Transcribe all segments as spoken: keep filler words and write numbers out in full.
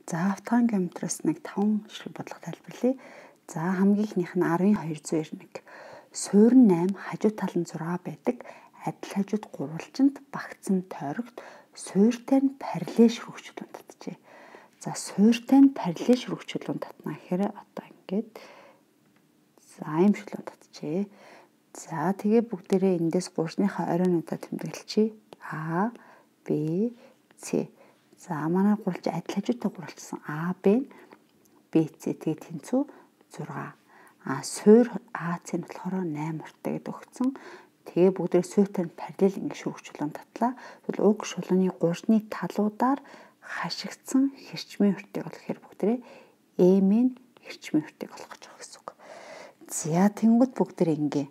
За автогон геометриас нэг таван ширхэг бодлого тайлбарлая. За хамгийн ихнийх нь аравын хоёр зуун ирнэ. Суурин найм хажуу тал нь зураг байдаг. Адил хажууд гурвалжинд багцсан тойрогт суурьтай нь параллел шүргчлүүн татжээ. За суурьтай нь параллел шүргчлүүн татна гэхээр одоо ингээд за ийм шүргчлүүн татжээ. За тэгээ бүгдээрээ эндээс гурвныхаа оройнуудаа тэмдэглэчихье. А, Б, С. За манай гурвалж адил хажуутай гурвалжсан А, Б, Б, С тэгээ тэнцүү зураг. А суур А, С нь болохоор найм урттай гэдэг өгсөн. Тэгээ бүгдээ суурьтай нь параллел ингэ шүргчлүүн татлаа. Тэгвэл уг шулууны гурвны талуудаар хашигдсан хэрчмийн уртыг болохоор бүгдээ М-ийн хэрчмийн уртыг олох гэж байгаа гэсэн үг. За тэнгууд бүгдээ ингэ.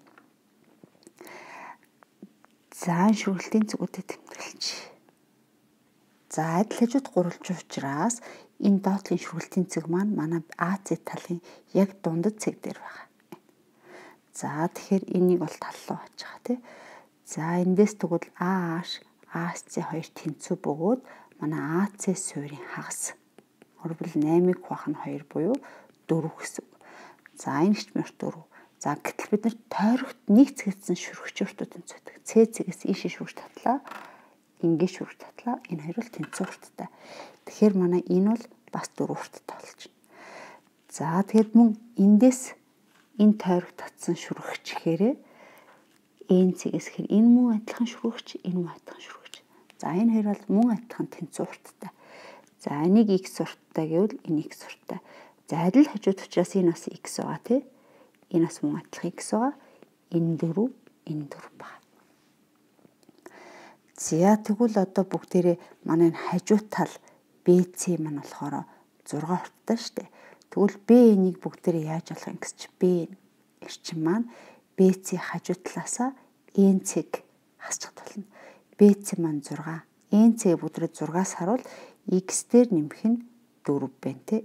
За шүргэлтийн зүгүүдэд тэмдэглэчих. За адил хажууд гурвалж учраас энэ доотлын шүргэлтийн цэг маань манай А С талын яг дундад цэг дээр байгаа. За тэгэхээр энийг бол тал руу хаж байгаа тий. За эндээс тэгвэл А H, А С хоёр тэнцүү бөгөөд манай А С суурийн хагас. Өөрөөр наймыг хуваах нь хоёр буюу дөрөв гэсэн үг. За энэ хичмээр дөрөв. За гэтэл бид нар тойрогт нэг цэгцэн шүргчөртүүд тэнцвэдэг. С цэгээс ийшээ шүргч татлаа. Ингээд шүргч татлаа. Энэ хоёр бол тэнцүү урттай. Тэгэхээр манай энэ бол бас дөрөв урттай болж байна. За тэгэд мөн эндээс энэ тойрогт татсан шүргч гэхээрээ Н цэгээс гэхээр энэ мөн адилхан шүргч, энэ мөн адилхан шүргч. За энэ хоёр бол мөн адилхан тэнцүү урттай. За энийг X урттай гэвэл энэ X урттай. За адил хажууд учраас энэ бас X байгаа тий. Энэ бас мөн адилхан X байгаа. Энэ дөрөв, энэ дөрөв ба. За тэгвэл одоо бүгдээрээ манай хажуу тал Б С маань болохоор зураг урттай шүү дээ. Тэгвэл Б-нийг бүгдээрээ яаж олох юм гэсч Б эрчим маань Б С хажуу талаасаа Н цэг хасчих болно. Б С маань зураг. Н цэг бүгдээрээ зургаас харуул X дээр нэмэх нь дөрөв байна те.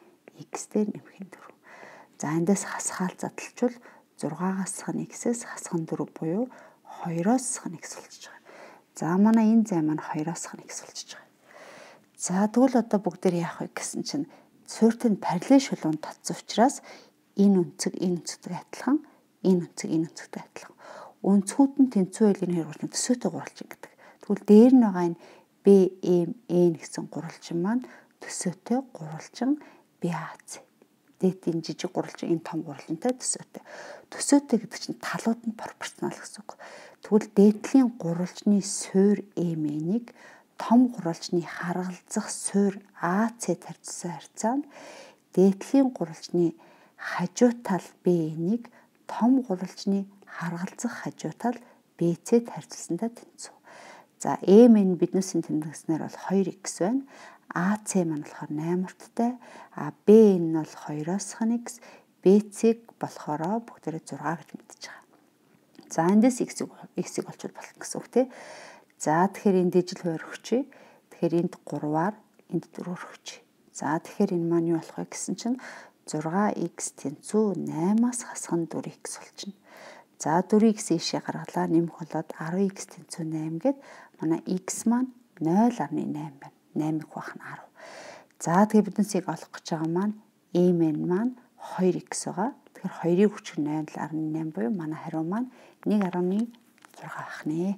X дээр нэмэх нь дөрөв. За эндээс хасгаал задлчвал зургаагаас хань X-с хасган дөрөв буюу хоёроос хань X болчихж байгаа. За манай энэ зай маань хоёроос хань X болчихж байгаа. За тэгвэл одоо бүгдээр яах вэ гэсэн чинь суурьтай нь параллел шулуун татсан учраас энэ өнцөг энэ өнцөгтэй адилхан, энэ өнцөг энэ өнцөгтэй адилхан. Өнцгүүд нь тэнцүү байлгын хоёр гурвалжин төсөөтэй гурвалжин гэдэг. Тэгвэл дээр нь байгаа энэ Б М Н гэсэн гурвалжин маань төсөөтэй гурвалжин Б А С. Дээдийн жижиг гурвалжин энэ том гурвалжинтай төсөөтэй. Төсөөтэй гэдэг чинь талууд нь пропорционал гэсэн үг. Тэгвэл дээдлийн гурвалжны суур М-ийг том гурвалжны харгалзах суур А С тарьсан харьцаанд дээдлийн гурвалжны хажуу тал Б-ийг том гурвалжны харгалзах хажуу тал Б С тарьцсантай тэнцүү. За М-ийг биднээс нь тэмдэглэснээр бол хоёр X байна. А С маань болохоор найм урттай, а Б нь бол хоёроос хань X, Б С-ийг болохоор бүгдээрээ зураг гэж мэдчихэж байгаа. За эндээс X-ийг X-ийг олчвол болох гэсэн үг тий. За тэгэхээр энд ижил хоёр өгчээ. Тэгэхээр энд гурваар энд дөрөөр өгчээ. За тэгэхээр энэ маань юу болох вэ гэсэн чинь зураг X тэнцүү наймаас хасган дөрөв X болчихно. За дөрөв X ийшээ гаргалаа нэмэх болоод арав X тэнцүү найм гээд манай X маань ноёл гаруй найм байна. наймыг хуваах нь арав. За тэгээ биднээсийг олох гэж байгаа маань М N маань хоёр X байгаа. Тэгэхээр хоёрыг хүчээр ноёл гаруй найм буюу манай хариу маань нэг гаруй зураг авах нэ.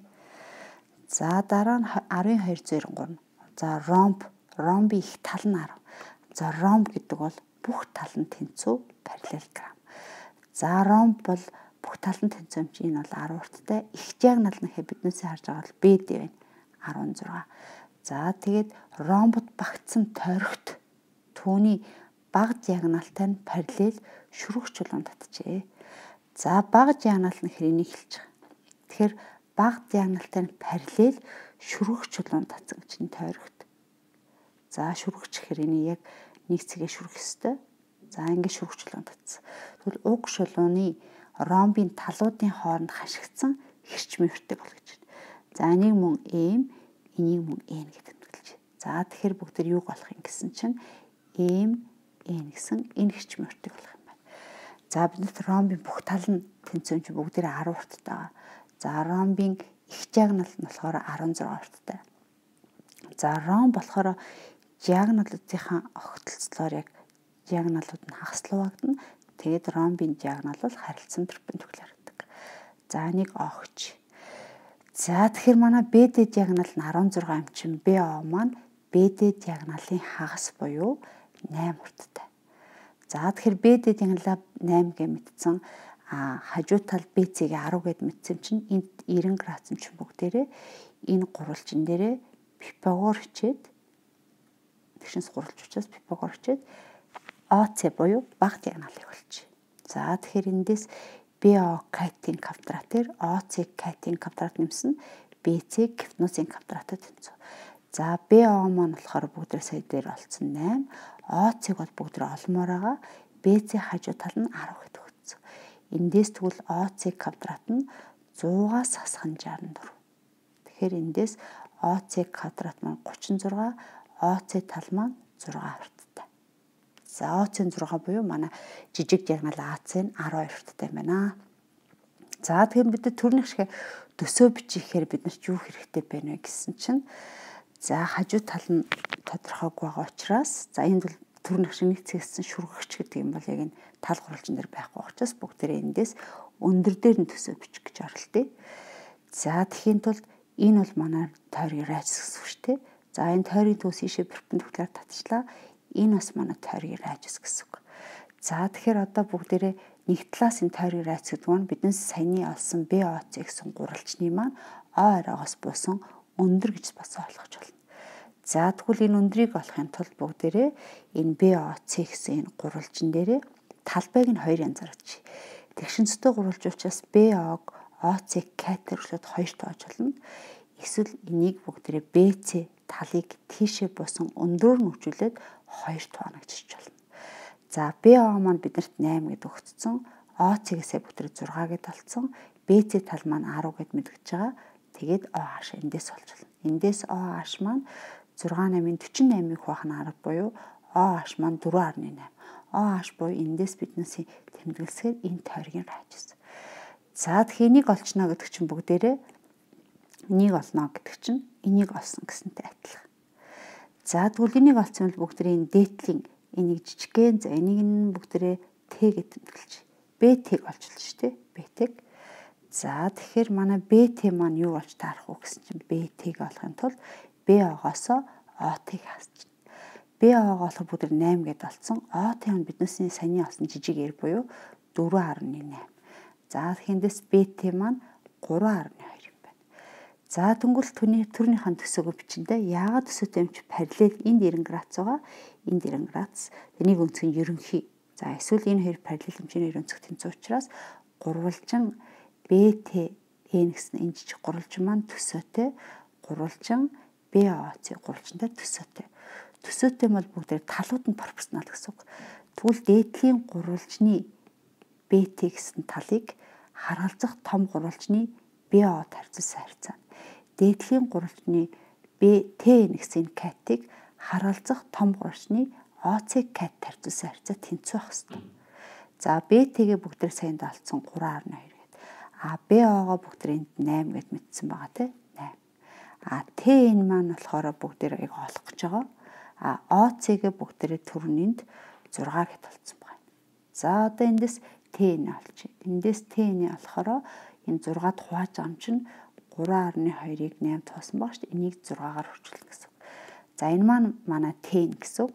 За дараа нь арын хоёр зуун гурав. За ромб, ромбын их тал нь арав. За ромб гэдэг бол бүх тал нь тэнцүү параллелограмм. За ромб бол бүх тал нь тэнцүү юм чинь энэ бол арав урттай. Их диагонал нь гэхэд биднээсээ харж байгаа бол Б Д байна. арван зураг. За тэгээд ромбод багтсан тойрогт түүний бага диагоналтай нь параллел шүргч чулуун татжээ. За бага диагонал нь хэрэнийг хэлж байгаа. Тэгэхээр бага диагоналтай нь параллел шүргч чулуун татсан гэж нь тойрогт. За шүргч хэрэний яг нэг цэгээ шүргэх ёстой. За ингэ шүргч чулуун татсан. Тэгвэл уг шулууны ромбын талуудын хооронд хашигдсан хэрчмийн хүртэг бол гэж байна. За энийг мөн М, энийг мөн Н гэдэг тэмдэглэж. За тэгэхээр бүгд юу болох юм гэсэн чинь М, Н гэсэн энэ хэрчмийн хүртэг болох юм байна. За бид ромбын бүх тал нь тэнцүү чинь бүгдээрээ арав урттай байгаа. За ромбын их диагонал нь болохоор арван зураг урттай. За ромб болохоор диагоналуудынхаа огтлцлоор яг диагоналууд нь хагас хуваагдана. Тэгээд ромбын диагонал бол харилцан перпендикуляр гэдэг. За нэг огч. За тэгэхээр манай бэ дэ диагонал нь арван зургаан амчин бэ о маань бэ дэ диагоналын хагас буюу найман урттай. За тэгэхээр бэ дэ диагоналаа найман гэж мэдсэн. А хажуу тал бэ цэгийн арав гэд мэдсэн чинь энд девяносто градус чинь бүгдээрээ энэ гурвалжин дээрээ Пифагор хичээд тэгшинс гурвалж учраас Пифагор хичээд о цэ буюу бага диагоналыг болчих. За тэгэхээр эндээс бэ о катын квадратээр о цэ катын квадрат нэмсэн бэ цэ гипотенузын квадратад тэнцүү. За бэ о маань болохоор бүгдээр сая дээр олцсон найман, о цэг бол бүгдээр олмоор байгаа. бэ цэ хажуу тал нь арав гэдэг өгсөн. Эндээс тэгвэл о цэг квадрат нь сто-аас хасах нь шестьдесят и четыре. Тэгэхээр эндээс о цэг квадрат маань тридцать и шесть, о цэ тал маань сix хүрттэй. За о цэ сix буюу манай жижиг диагонал а цэ нь twelve хүрттэй байна. За тэгэхээр бид төрних шиг төсөө бичихээр бид нарт юу хэрэгтэй байна вэ гэсэн чинь за хажуу тал нь тодорхойгүй байгаа учраас за энд бол төрних шиг нэг цэгсэн шүргэгч гэдэг юм бол яг энэ тал гурвалжин дээр байхгүй учраас бүгдээрээ эндээс өндөр дээр нь төсөө бичих гэж оролдъё. За тэхийн тулд энэ бол манай тойргийн райчс гэсэн үг шүү дээ. За энэ тойргийн төс ийшээ перпендикуляр татчлаа. Энэ бас манай тойргийн райчс гэсэн үг. За тэгэхээр одоо бүгдээрээ нэг талаас энэ тойргийн райц гэдэг нь биднээс саяны олсон бэ о цэ гэсэн гурвалжны маань о оройгоос буусан өндөр гэж бас ойлгож байна. За тэгвэл энэ өндрийг олохын тулд бүгдээрээ энэ бэ о цэ гэсэн энэ гурвалжин дээрээ талбайг нь хоёр янзаар авчи. Тэгшинцтэй гурвалж учраас бэ ог о цэ катер өглөөд хоёр тоож болно. Эсвэл энийг бүгдээрээ бэ цэ талыг тийшээ буусан өндрөөр нь хөвчүүлээд хоёр тоона гэж хэлж болно. За бэ о маань биднэрт найман гэд өгцсөн. О цэгээсээ бүтэр six гэд олцсон. бэ цэ тал маань ten гэд мэдгэж байгаа. Тэгээд о аш эндээс олж болно. Эндээс о аш маань six eight forty-eight хуваах нь ten буюу о аш маань four point eight. о аш буюу эндээс биднээс тэмдэглэсээр энэ тойргийн райчс. За тэгэхээр энийг олчно гэдэг чинь бүгдээрээ энийг олно гэдэг чинь энийг олсон гэсэнтэй адилхан. За тэгвэл энийг олсон бол бүгдээрээ энэ дээдлийн энийг жижигхэн за энийг нь бүгдээрээ Т гэж тэмдэглэж бэ Т-г олчихлоо шүү дээ. бэ Т-г. За тэгэхээр манай бэ Т маань юу болж таарах вэ гэсэн чинь бэ Т-г олохын тулд бэ о-гоос о Т-г хасчих. бэ о-го олох бүгд eight гэд олцсон. о Т нь биднээс саяны олсон жижиг эр буюу four point eight. За тэгэхээс бэ Т маань three point two юм байна. За тэнгуэл түүний төрнийхэн төсөөгөө бичэндээ яагаад төсөөтэй юм чи параллел энд ninety градус байгаа. Энд ninety градус. Энийг өнцгөн ерөнхий. За эсвэл энэ хоёр параллел хэмжээний өнцөг тэнцүү учраас гурвалжин бэ Т Н гэсэн энэ жижиг гурвалжин маань төсөөтэй гурвалжин бэ о Ц гурвалжинтай төсөөтэй. Төсөөтэй бол бүгд талууд нь пропорционал гэсэн үг. Тэгвэл дээдлийн гурвалжны бэ Т гэсэн талыг харгалзах том гурвалжны бэ о тарьцсан харьцаа. Дээдлийн гурвалжны бэ Т Н гэсэн катыг харгалзах том гурвалжны о Ц кат тарьцсан харьцаа тэнцүү байх ёстой. За бэ Т-гээ бүгдээр саянд олцсон three point two гэдэг. А бэ о-го бүгдээр энд eight гэд мэдсэн байгаа тийм eight. А Т Н маань болохоор бүгдээр яг олох гэж байгаа. А о Ц-гээ бүгдээрээ төрөнд six гэд олцсон байна. За одоо эндээс Т Н олчих. Эндээс Т Н болохоор энэ six-ад хувааж байгаа юм чинь three point two-ыг eight тоосон баг шүү дээ. Энийг six-аар хурцлах гэсэн. За энэ маань манай Т Н гэсэн.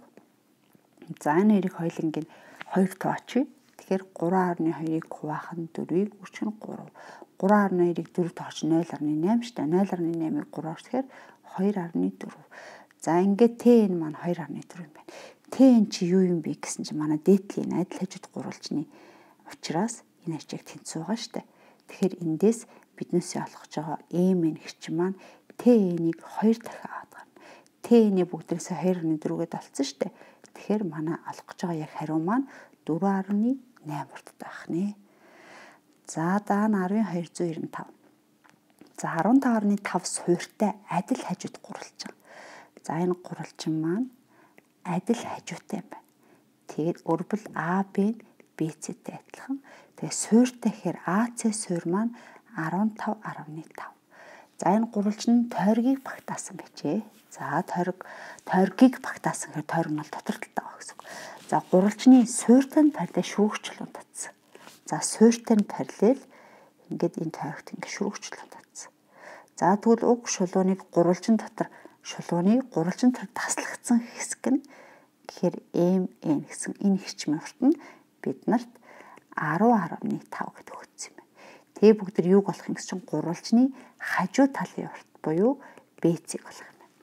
За энэ хоёрыг хоёулангийн two тоочий. Тэгэхээр three point two-ыг хуваах нь four-ыг үржих нь three. three point two-ыг four тооч zero point eight шүү дээ. zero point eight-ыг three гэхээр two point four. За ингээд Т Н маань two point four юм байна. Т Н чи юу юм бэ гэсэн чинь манай дээдлийн адил хажууд гурвалжны учраас энэ ачааг тэнцүү байгаа шүү дээ. Тэгэхээр эндээс биднээсээ олох гэж байгаа М н хэрчим маань Т Н-ыг two дахин аваад гарна. Т Н-ийг бүгдээсээ two point four гэд олцсон шүү дээ. Тэгэхээр манай олох гэж байгаа яг хариу маань four point eight урттай байх нэ. За даа нь ten two ninety-five. За fifteen point five суурьтай адил хажууд гурвалжин. За энэ гурвалжин маань адил хажуутай юм байна. Тэгээд өрбөл А Б нь Б Цтэй адилхан. Тэгээд суурьтай гэхээр А Ц суурь маань fifteen point five. За энэ гурвалжин тойргийг багтаасан байжээ. За тойрог тойргийг багтаасан гэхээр тойрог нь бол дотор талтай байгаа гэсэн үг. За гурвалжны суурьтай нь параллел шүүгчлэн татсан. За суурьтай нь параллел ингээд энэ тойрогт ингээд шүүгчлэн татсан. За тэгвэл уг шулууныг гурвалжин дотор шулууны гурвалжин дотор таслагдсан хэсэг нь гэхээр эм эн гэсэн энэ хичмийн урт нь биднэрт арван гаруй тав гэдэг өгсөн юм байна. Тэгээ бүгд юуг болох юм гэсэн чинь гурвалжны хажуу талын урт буюу бэцийг болох юм байна.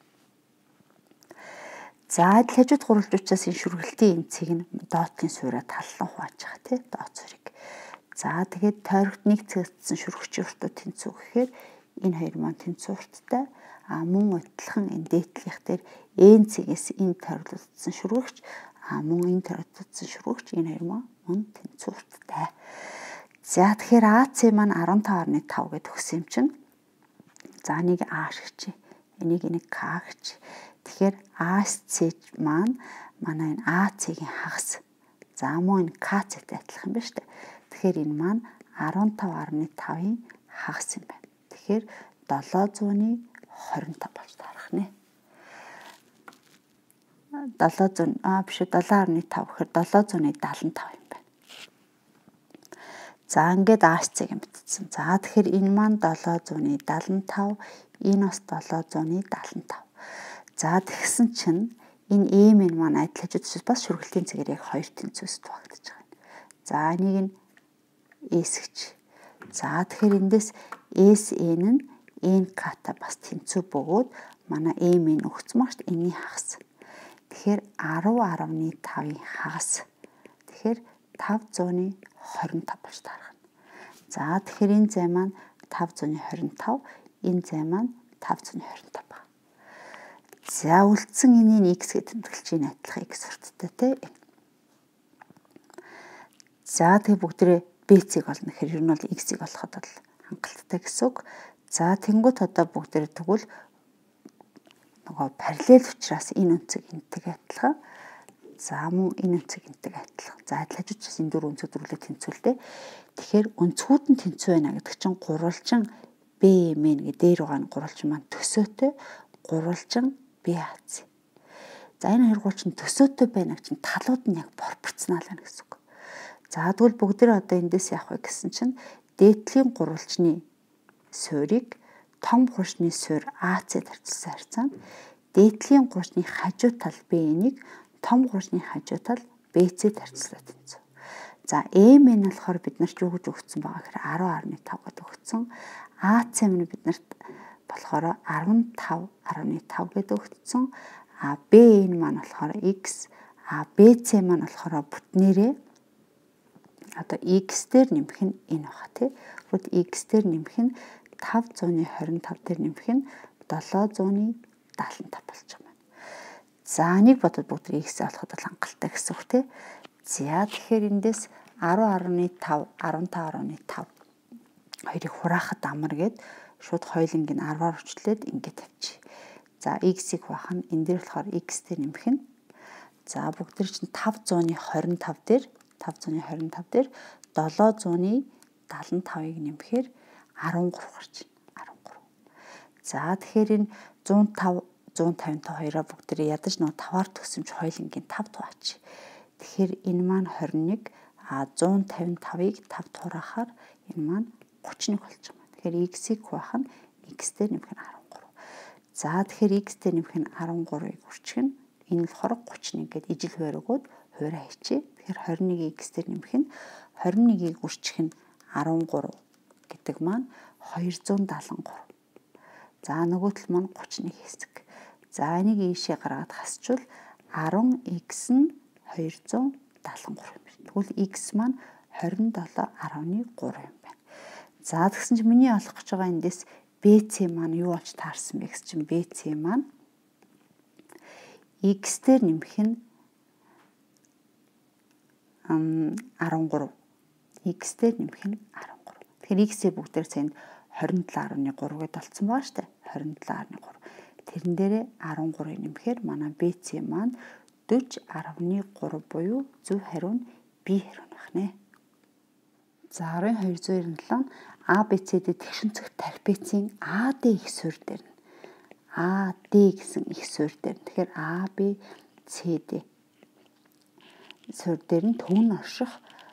За адил хажууд гурвалжуудаас энэ шүргэлтийн эмцгийг нь доотлын суурьа таллан хувааж байгаа тий доод суурийг. За тэгээд тойрогт нэг цэгцсэн шүргэгчийн уртууд тэнцүү гэхээр энэ хоёр маань тэнцүү урттай а мөн адилхан энэ дээдлийнх дээр эн цэгээс энэ тойрогдсон шүргэгч а мөн энэ тойрогдсон шүргэгч энэ хоёр маань мөн тэнцүү урттай. За тэгэхээр АЦ маань арван тав гаруй тав гэдэг өгсөн юм чинь. За нэг А шиг чи энийг нэг К гэж. Тэгэхээр АСЦ маань манай энэ АЦ-ийн хагас. За мөн энэ КЦ-тэй адилхан байна шүү дээ. Тэгэхээр энэ маань арван тав гаруй тавын хагас юм байна. Тэгэхээр долоозууны хорин тав болж таарах нэ. долоозуун а биш долоо гаруй тав гэхээр долоозууны даалан тав юм байна. За ингээд АСЦ-г юм бичсэн. За тэгэхээр энэ маань долоозууны даалан тав, энэ бас долоозууны даалан тав. За тэгсэн чинь энэ эм эн маань адил хажууд бас шүргэлтийн цэгээр яг хоёр тэнцвэс багтаж байгаа юм. За энийг нь эсгэж. За тэгэхээр эндээс эс эн нь эн к-та бас тэнцүү бөгөөд манай эм эн өгсөн маш энэний хагас. Тэгэхээр арван гаруй тавын хагас. Тэгэхээр тав зууны хорин тав болж таарах. За тэгэхээр энэ зай маань тав зууны хорин тав, энэ зай маань тав зууны хорин тав байна. За үлдсэн энийг x гэж тэмдэглэж ийн адилхан x урттай тий. За тэгээ бүгдээ бэцийг олно гэхээр ер нь бол x-ийг олоход бол хангалттай гэсэн үг. За тэнгуут одоо бүгдээ тэгвэл нөгөө параллел учраас энэ үнцэг энтэйг адилхан. За мөн энэ үнцэг энтэйг адилхан. За адил хажуудаас энэ дөрвөн үнцэг дөрвөлөө тэнцвэлтэй. Тэгэхээр үнцгүүд нь тэнцүү байна гэдэг чинь гурвалжин бэ эм эн гэ дээр байгаа нь гурвалжин маань төсөөтэй гурвалжин бэ АЦ. За энэ хоёр гурвалжин төсөөтэй байна гэж чинь талууд нь яг пропорционал байна гэсэн үг. За тэгвэл бүгдээ одоо эндээс явах вэ гэсэн чинь дээдлийн гурвалжны суурийг том гурвалжны суурь АЦ тарчилсан харьцаанд дээдлийн гурвалжны хажуу тал бэ энийг том гурвалжны хажуу тал БЦ тарчилсан тэнцүү. За эм эн болохоор бид нарт юу гэж өгсөн байгаа гэхээр арван гаруй тав гэдэг өгсөн. АЦ нь биднэрт болохоор арван тав гаруй тав гэдэг өгсөн. А бэ эн маань болохоор x, а БЦ маань болохоор бүтнээрээ одоо x дээр нэмэх нь энэ баха тий. Бүгд x дээр нэмэх нь тав зууны хорин тав дээр нэмэх нь долоо зууны даалан тав болж байгаа юм. За нэг бодвол бүгд x олоход бол хангалттай гэсэн үг тий. За тэгэхээр эндээс арван гаруй тав, арван тав гаруй тав хоёрыг хураахад амар гээд шууд хоёуланг нь арваар өчлөөд ингээд тавьчих. За x-ийг хуваах нь энэ дээр болохоор x дээр нэмэх нь. За бүгд чинь тав зууны хорин тав дээр тав зууны хорин тав дээр долоо зууны даалан тавыг нэмэхээр арван гурав гарч байна. арван гурав. За тэгэхээр энэ зуун тав, зуун тавин та хоёроо бүгдээ ядаж нөө таваар төгсөмж хоёулангийн тав туваач. Тэгэхээр энэ маань хорин нэг, а зуун тавин тавыг тав тураахаар энэ маань гучин нэг болж байгаа. Тэгэхээр x-ийг хуваах нь x дээр нэмэх нь арван гурав. За тэгэхээр x дээр нэмэх нь арван гуравыг үрчих нь энэ болохоор гучин нэг гээд ижил хуваар өгөөд хуваараа хийчихье. Тэгэхээр хорин нэг x дээр нэмэх нь хорин нэгийг үрчих нь арван гурав гэдэг маань хоёр зуун даалан гурав. За нөгөө тал маань гучин нэг хэсэг. За энийг ийшээ гаргаад хасчвал арван x нь хоёр зуун даалан гурав юм байна. Тэгвэл x маань хорин долоо гаруй гурав юм байна. За тэгсэн чинь миний олох гэж байгаа эндээс БЦ маань юу болж таарсан бэ гэсэн чинь БЦ маань x дээр нэмэх нь арван гурав. X дээр нэмэх нь арван гурав. Тэгэхээр x-ийг бүгдээр саянд хорин долоо гаруй гурав гэдээ олцсон байгаа шүү дээ. хорин долоо гаруй гурав. Тэрэн дээрээ арван гуравыг нэмэхээр манай БЦ маань дөрвөн гаруй гурав буюу зөв хариу нь B хариу байх нэ. За арын хоёр зуун эрдэнэ АБЦ-д тэгшин цэгт тарих бэцийн АД их суурь дээр нь А, Д гэсэн их суурь дээр. Тэгэхээр А, Б, С, Д суурь дээр нь төвн орших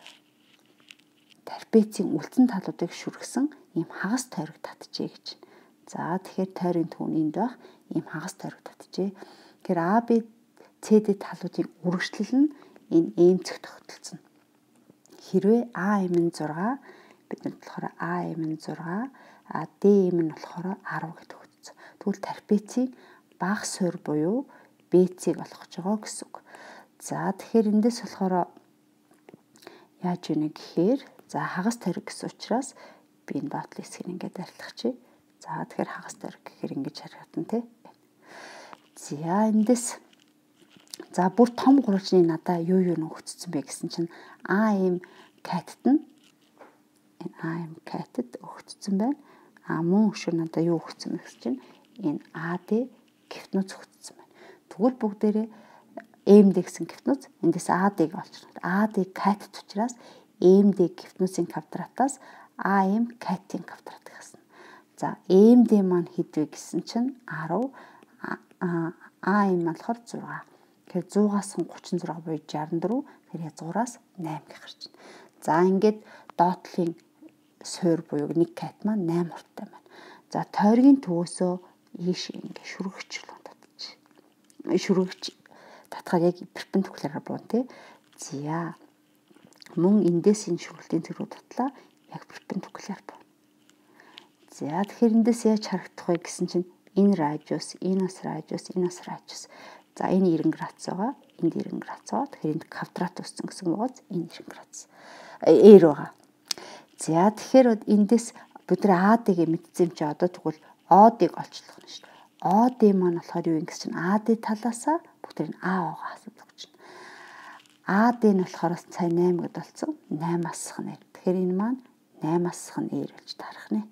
трапецийн үлдсэн талуудыг шүргсэн ийм хагас тойрог татжээ гэж. За тэгэхээр тойргийн төвн энд байх ийм хагас тойрог татжээ. Тэгэхээр А, Б, С, Д талуудын үргэлжлэл нь энэ эмзэг тогтолцоно. Хэрвээ А эм нь зураг бид нар болохоор А эм нь зураг, а Д эм нь болохоор арав гэж өгсөн. Тэгвэл трапецийн бага суурь буюу Б С-ийг олох гэж байгаа гэсэн үг. За тэгэхээр эндээс болохоор яаж вэ гэхээр за хагас тойрог гэсэн учраас би энэ доотлын хэсгийг ингээд арилгачих. За тэгэхээр хагас тойрог гэхээр ингэж харагдана тий. За эндээс за бүр том гурвалжны надаа юу юу нөгөгдсөн бэ гэсэн чинь А эм катт нь энэ А эм каттд өгөгдсөн байна. А мөн өшөө надаа юу өгсөн бэ гэсэн чинь энэ А Д гипноз өгөгдсөн байна. Тэгвэл бүгдээрээ эм дэ гэсэн гипноз эндээс А Д-г олчихно. А Д катт учраас эм дэ гипнозын квадратаас А эм каттын квадрат гэсэн. За эм дэ маань хэд вэ гэсэн чинь арав, А эм болохоор зураг. Тэгэхээр зугаас гучин зураг буюу шестьдесят четыре, тэгэхээр язгуураас найман гэх гарч байна. За ингээд доотлын суурь буюу нэг кат маань восемь урттай байна. За тойргийн төвөөсөө ийш ингээд шүргэгчлэн татчих. Шүргэгч татхаар яг перпендикулараар буун тий. За мөн эндээс энэ шүргэлтийн зэрэг татлаа яг перпендикуляр буун. За тэгэхээр эндээс яаж харагдах вэ гэсэн чинь энэ радиус, энэ бас радиус, энэ бас радиус. За энэ девяносто градус байгаа. Энд девяносто градус байгаа. Тэгэхээр энд квадрат үүссэн гэсэн бөгөөд энэ девяносто градус. Ээр байгаа. За тэгэхээр эндээс бид нар А Д-г мэдсэн юм чи одоо тэгвэл О Д-г олчлох нь шүү дээ. О Д маань болохоор юу юм гэсэн чинь А Д талаасаа бүгд энэ А байгаа асуудаг чинь. А Д нь болохоор сая восемь гэд болсон. восемь-аас х нэр. Тэгэхээр энэ маань восемь-аас х нэр болж тарах нэ.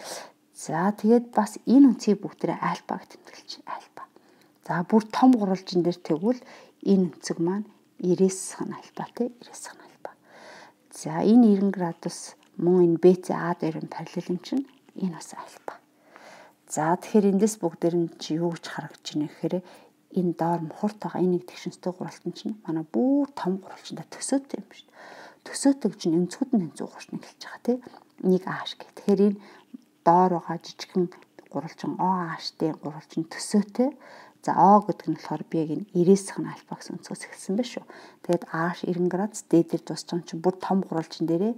За тэгээд бас энэ үнцгийг бүгдээрээ альфа гэж тэмдэглэж байна. Альфа. За бүр том гурвалжин дээр тэгвэл энэ үнцэг маань девяносто х нь альфа тий девяносто х нь альфа. За энэ девяносто градус мөн энэ Б С А дээр нь параллел юм чинь энэ бас альфа. За тэгэхээр эндээс бүгдээр нь чи юу гэж харагдаж байна гэхээр энэ доор мухарт байгаа энэ нэг тэгшинстэй гурвалтан чинь манай бүр том гурвалжиндаа төсөөтэй юм шүү дээ. Төсөөтэй чинь өнцгүүд нь зүүн гурвалж эхэлж байгаа тий. Нэг ааш гэх. Тэгэхээр энэ доор байгаа жижигхэн гурвалжин О ааштай гурвалжин төсөөтэй. За О гэдэг нь болохоор би яг энэ девяносто х нь альфа гэсэн өнцгөөс эхэлсэн байх шүү. Тэгээд ааш девяносто градус Д дээр дуусч байгаа чинь бүр том гурвалжин дээрээ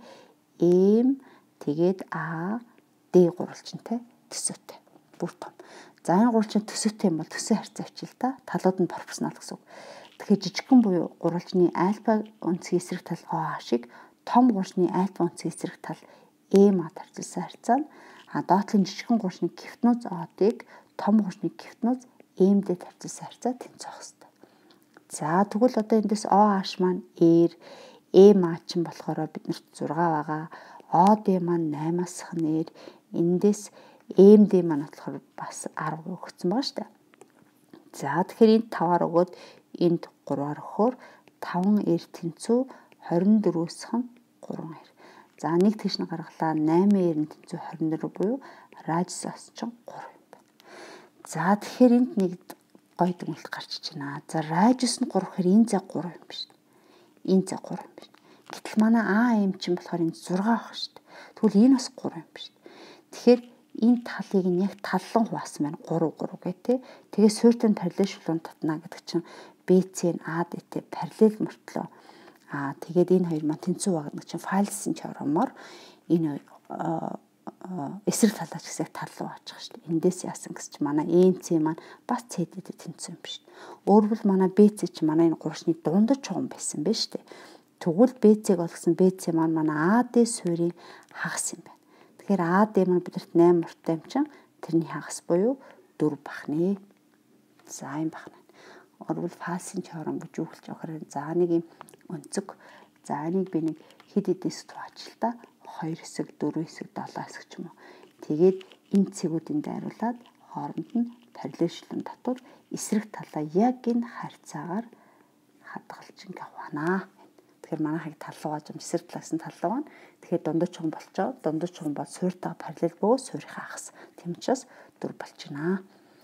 М тэгээд А Д гурвалжинтай төсөөтэй. Бүр том. За энэ гурвалжин төсөөтэй юм бол төсөө харьцаа авчил та. Талууд нь пропорционал гэсэн үг. Тэгэхээр жижигхэн буюу гурвалжны альфа өнцгийн эсрэг тал О аашиг том гурвалжны альфа өнцгийн эсрэг тал М А тарчилсан харьцаа нь а доотлын жижигхэн гурвалжны гипноз О Д-г том гурвалжны гипноз М Д тарчилсан харьцаа тэнцэх хэвээр. За тэгвэл одоо эндээс О ааш маань ээр М А чинь болохоор биднэрт зураг байгаа. О Д маань восемь-аас х нэр эндээс М Д маань болохоор бас арав өгсөн байгаа шүү дээ. За тэгэхээр энд таваар өгөөд энд гурваар өгөхөөр таван эр тэнцүү двадцать четыре-өөс х три эр. За нэг тэгш нь гаргалаа восемь эр нь тэнцүү двадцать четыре буюу радиусаас чинь три юм байна. За тэгэхээр энд нэг гоё дүгнэлт гарч иж байна. За радиус нь три гэхээр энэ цаг три юм биш. Энэ цаг три юм биш. Гэтэл манай А М чинь болохоор энэ зураг байх шүү дээ. Тэгвэл энэ бас три юм биш. Тэгэхээр энэ талыг нь яг таллан хуваасан байна. три три гэх тээ. Тэгээ суурьтан параллел шулуун татна гэдэг чинь Б С нь А Д-тэй параллел мөртлөө. Аа тэгээд энэ хоёр маань тэнцүү байгаа гэдэг чинь файлсын чаврамаар энэ эсрэг талаач гэсэн тал руу хаачих шүү дээ. Эндээс яасан гэж чинь манай М С маань бас С Д-тэй тэнцсэн юм биш. Өөрөвл манай Б С чинь манай энэ гурвалжны дундаж чуган байсан байна шүү дээ. Тэгвэл Б С-г олгосон Б С маань манай А Д суурийн хагас юм байна. Тэгэхээр А Д маань бидэрт восемь урттай юм чинь тэрний хагас буюу дөрв бахны. За юм бахна. Орвол фасын чорон гэж үгэлж явахаар за нэг юм өнцөг. За энийг би нэг хэд хэдээс тууч л та хоёр хэсэг, дөрөв хэсэг, долоо хэсэг ч юм уу. Тэгээд энэ цэгүүдийн дайруулад хооронд нь параллел шилэн татвар эсрэг талаа яг энэ харьцаагаар хадгалж ингээ хуваана. Тэгэхээр манайхыг таллуугааж юм эсрэг талаас нь таллуугана. Тэгэхээр дундаж чуган болчоо. Дундаж чуган бол суурьтаа параллел бөө суурийнхаа хагас. Тийм учраас дөрв болчихно.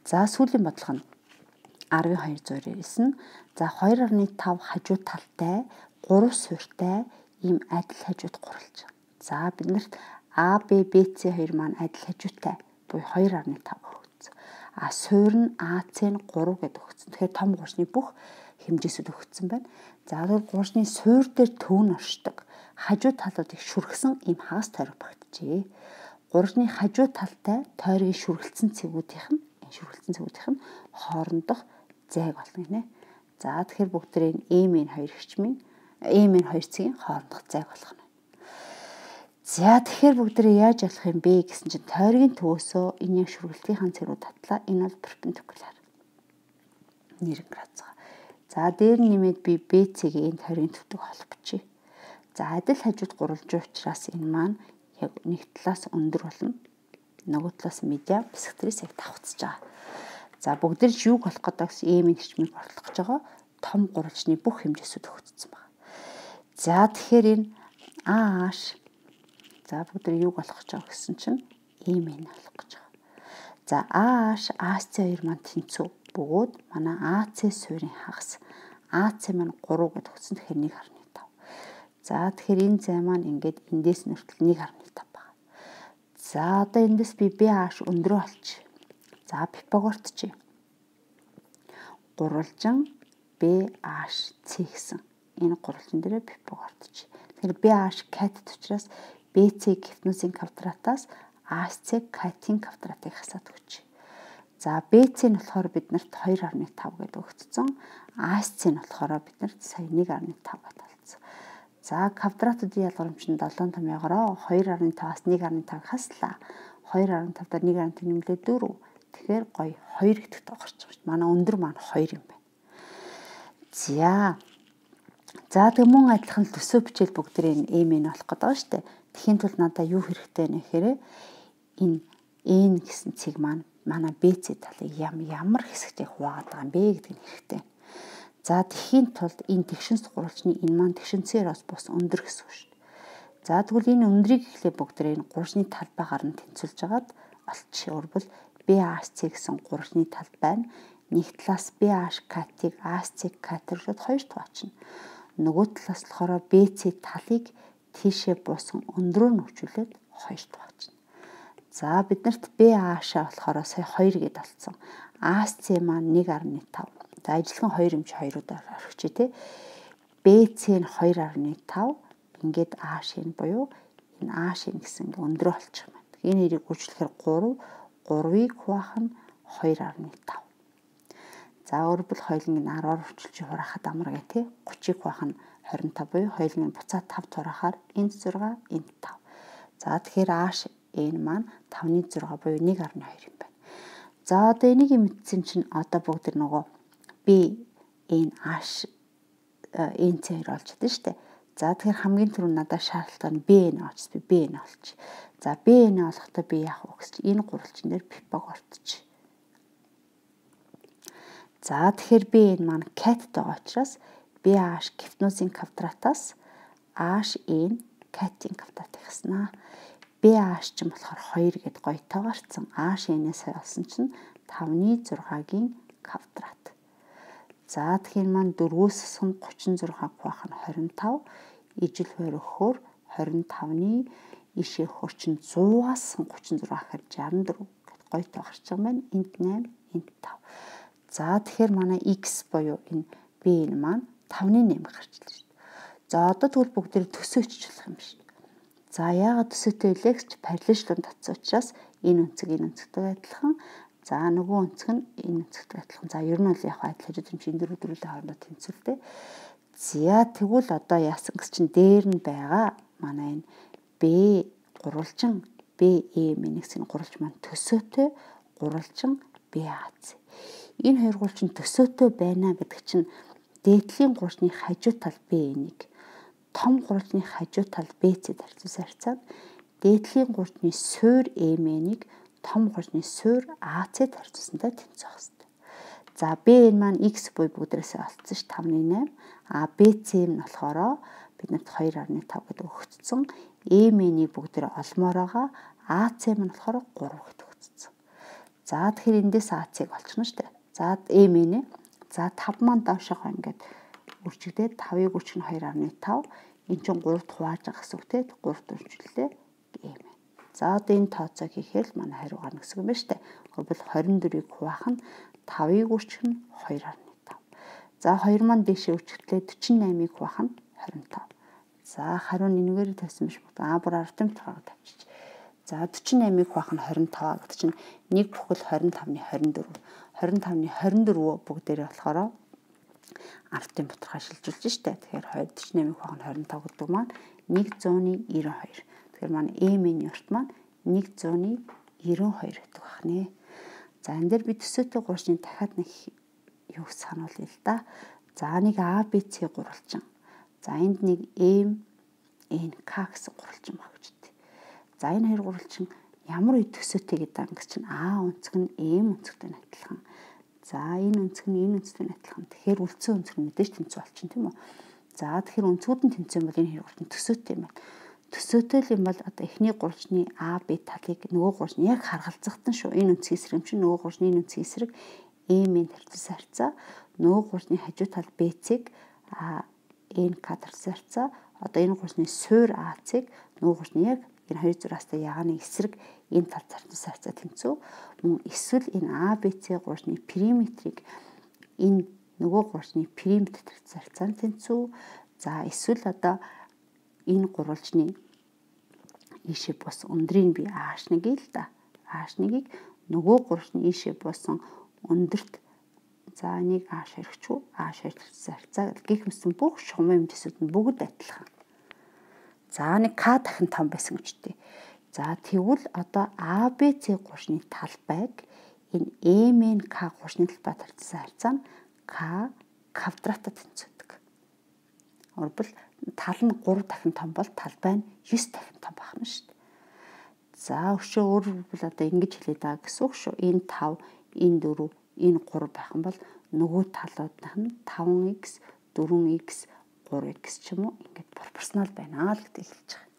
За сүүлийн бодлого нь арван хоёр зуурь ирсэн. За хоёр гаруй тав хажуу талтай, гурав суурьтай ийм адил хажууд гурвалж. За биднэрт А, Б, Б, С хоёр маань адил хажуутай буюу хоёр гаруй тав өгсөн. А суурь нь А, С нь гурав гэдэг өгсөн. Тэгэхээр том гурчны бүх хэмжээсүүд өгсөн байна. За тэгвэл гурчны суурь дээр төв нь оршдог. Хажуу талуудыг шүргсэн ийм хагас тойрог багтжээ. Гурчны хажуу талтай тойргийн шүргэлцэн цэгүүдийнх нь шүргэлцэн цэгүүдийнх нь хоорондох зайг болно гинэ. За тэгэхээр бүгдээ Э-ийн хоёр хичмийн Э-ийн хоёр цэгийн хоорондох зайг болох нь. За тэгэхээр бүгдээ яаж болох юм бэ гэсэн чинь тойргийн төвөөсөө энэ яг шүргэлтийн цэг рүү татлаа. Энэ бол перпендикуляр. нэрэн градус. За дээр нэмээд би Б цэгийн тойргийн төвтөг холбочих. За адил хажууд гурвалж учраас энэ маань яг нэг талаас өндөр болно. Нөгөө талаас медиа бисектрис яг давхцаж байгаа. За бүгдэрч юг болох гэдэг гэсэн Э-ийн хичмийг орлох гэж байгаа том гурвалжны бүх хэмжээсүүд өгөгдсөн байна. За тэгэхээр энэ АH за бүгдэр юг болох гэж байгаа гэсэн чинь Э-ийн болох гэж байгаа. За АH АС хоёр маань тэнцүү бөгөөд манай АС суурийн хагас АС маань гурав гэдэг өгсөн. Тэгэхээр нэг гаруй тав. За тэгэхээр энэ зай маань ингээд эндээс нүртэл нэг гаруй тав байна. За одоо эндээс би БH өндрөө олчих. За Пифагорт чи гурвалжин БH С гэсэн энэ гурвалжин дээр Пифагорт чи. Тэгэхээр БH катет учраас Б С гипнозын квадратаас АС катийн квадратыг хасаад өгч. За Б С нь болохоор биднэрт хоёр гаруй тав гэдэг өгцсөн. АС нь болохоор биднэрт сая нэг гаруй тав гэдэг болсон. За квадратуудын ялгарамж нь долоон томьёогоор хоёр гаруй таваас нэг гаруй тав хаслаа. хоёр гаруй тав дээр нэг гаруй тав нэмлээ дөрөв. Тэгэхээр гоё хоёр гэдэгт орчих шүү дээ. Манай өндөр маань хоёр юм байна. За. За тэг мөн адилхан төсөө бичээл бүгдээ Э-ийн болох гэдэг байгаа шүү дээ. Тэхийн тулд надад юу хэрэгтэй нэ гэхээр энэ N гэсэн цэг маань манай Б С талыг ям ямар хэсэгтэй хуваагаад байгаа юм бэ гэдэг нь хэрэгтэй. За тэхийн тулд энэ тэгшинс гурвалжны энэ маань тэгшинцээр бас бус өндөр гэсэн үг шүү дээ. За тэгвэл энэ өндрийг ихлэ бүгдээ энэ гурвалжны талбайгаар нь тэнцүүлж агаад олчих. Өөрөвл БАС гэсэн гурвалжны талбай нь нэг талаас БАШ катыг АС катерлууд хоёр дахь очно. Нөгөө талаас болохоор Б С талыг тийшээ буусан өндрөөр нь хөвчүүлээд хоёр дахь очно. За биднэрт БАШ болохоор сая хоёр гэд болсон. АС маань нэг гаруй тав. За ажилхан хоёр хэмжээ хоёруудаар орхичих тий. Б С нь хоёр гаруй тав. Ингээд АШ нь буюу энэ АШ гэсэн өндрөө олчих юм байна. Энэ нэрийг үржүүлэхээр гурав гурвыг хуваах нь хоёр гаруй тав. За өөрөөр хоёуланг нь араар үрчилж хураахад амар гэ тий. гурвыг хуваах нь двадцать и тав буюу хоёуланг нь буцаад тав хураахаар энд зураг энд тав. За тэгэхээр АШ энэ маань тавны зураг буюу нэг гаруй хоёр юм байна. За одоо энийг мэдсэн чинь одоо бүгд нөгөө B энэ аш энэ цээр олж чадсан шүү дээ. За тэгэхээр хамгийн түрүү надад шаардлагатай нь B н олж би B н олж. За B н олохдоо би яах вэ гэж энэ гурвалжин дээр Пифагортч. За тэгэхээр B н маань катет байгаа учраас BH гипнозын квадратаас H n катийн квадратыг хаснаа. BH ч юм болохоор хоёр гэд гоё таагарцсан. H n-ээс олсон чинь тавны зургагийн квадрат. За тэгэхээр маань дөрвөөс сум гучин зургааг хуваах нь двадцать и тав, ижил хоёр өгөхөөр двадцать и тавны ишээ өгөхөөр чинь сто-аас гучин зураг гэхээр шестьдесят и четыре гэд гоё таагарч байгаа юм. Энд восемь, энд five. За тэгэхээр манай x буюу энэ b нь маань тавны восемь гарчлаа шүү дээ. За одоо тэгвэл бүгдээр төсөөч болох юм биш. За яагаад төсөөтэй вэ гэж параллелчлон татсан учраас энэ үнцэг энэ үнцэгтэй адилхан. За нөгөө үнцэг нь энэ үнцэгтэй адилхан. За ер нь бол яг адил хажууд хэмжээний дөрөв дөрвөлээ хоорондоо тэнцвэртэй. За тэгвэл одоо яасан гэж чинь дээр нь байгаа манай энэ b гурвалжин be минусийн гурвалж маань төсөөтэй гурвалжин baz. Энэ хоёр гурвалжин төсөөтэй байна гэдэг чинь дээдлийн гурвалжны хажуу тал b-ийг том гурвалжны хажуу тал bc харьцуулсан харьцаад дээдлийн гурвалжны суурь m-ийг том гурвалжны суурь ac харьцуулсантай тэнцэх хэвээр. За b маань x буй бүгдээрээ олцсон ш тавны восемь. А bc нь болохоор биднэрт two point five гэдэг өгөгдсөн. m-ийг бүгдээрээ олмоор байгаа. ac нь болохоор three гэдэг өгөгдсөн. За тэгэхээр эндээс А-цыг олчихно шүү дээ. За М нэ. За тавь маань доошоо ингээд үржигдээд тавыг үржих нь хоёр арван тав. Энд чинь гуравт хувааж байгаа гэсэн үг те. гуравт үржүүлээ М. За одоо энэ тооцоо хийхээр л манай хариу гарна гэсэн юм байна шүү дээ. Тэгвэл хорин дөрвийг хуваах нь тавыг үржих нь хоёр арван тав. За хоёр маань дээшээ үржигдлээ дөрвөн наймыг хуваах нь хорин тав. За хариу нь энэгээр тавьсан биш үү? А бүр арван тавыг тавьчих. За дөрвөн наймыг хуваах нь хорин тав гэдэг чинь нэг бүхэл хорин тавны хорин дөрөв. хорин тавны хорин дөрөв бүгдээрээ болохоор ардын бутархаа шилжүүлж штэ. Тэгэхээр дөрвөн наймыг хуваах нь хорин тав гэдэг маань нэг зуун девяносто хоёр. Тэгэхээр манай М-ийн урт маань нэг зуун девяносто хоёр гэдэг байна. За энэ дээр би төсөөтэй гуурчны дахиад нэг юу сануулъя л да. За нэг А, Б, С гурвалжин. За энд нэг М, Н, К гэсэн гурвалжин баг гэж дээ. За энэ хоёр гурвалжин ямар үе төсөөтэй гэдэг ангис чинь А өнцөг нь М өнцөгтэй адилхан. За энэ өнцөг нь энэ өнцөгтэй адилхан. Тэгэхээр үлдсэн өнцөг нь мэдээж тэнцүү болчихно тийм үү? За тэгэхээр өнцгүүд нь тэнцүү юм бол энэ хоёр гурвалжин төсөөтэй юм байна. Төсөөтэй юм бол одоо эхний гурвалжны А, Б талыг нөгөө гурвалжны яг харгалзахтан шүү. Энэ өнцгийн эсрэг юм чинь нөгөө гурвалжны энэ өнцгийн эсрэг М-ийн тарцсан харьцаа, нөгөө гурвалжны хажуу тал Б цэг А, Н, К тарцсан харьцаа, одоо энэ гурвалжны суур А цэг нөгөө гурвалжны яг энэ хоёр зураастай ягааны эсрэг энэ тал тарцсан харьцаа тэнцүү. Мөн эсвэл энэ А, Б, С гурвалжны периметрийг энэ нөгөө гурвалжны периметр тарцсан харьцаа тэнцүү. За эсвэл одоо энэ гурвалжны ийшээ бус өндрийг би H нэг л да. H нэгийг нөгөө гурвалжны ийшээ бусан өндөрт за нэг H хэрэгчүү H хэрэгцсэн харьцаа гэх мэт бүх шугамын хэмжээсүүд нь бүгд адилхан. За нэг К дахин том байсан гэж дээ. За тэгвэл одоо А, Б, С гурвалжны талбайг энэ М, Н, К гурвалжны талбай тарцсан харьцаа нь К квадратад тэнцвэдэг. Өөрөөр тал нь гурав дахин том бол талбай нь девять дахин том байх нь шүү дээ. За өшөө өөрөөр хэлбэл одоо ингэж хэлээд байгаа гэсэн үг шүү. Энэ тавь, энэ дөрөв, энэ гурав байх юм бол нөгөө талууд нь таван х, дөрвөн х, гурав х ч юм уу ингээд пропорционал байна л гэдэг хэлж байгаа.